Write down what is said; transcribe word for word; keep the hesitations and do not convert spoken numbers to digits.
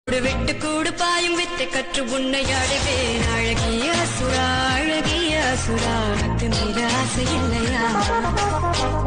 விட்டு கூடு பாயும் வித்தை கற்று உன்னை அடைவேன் அழகிய சுரா அழகிய சுரா உனக்கு மீற ஆசை இல்லையா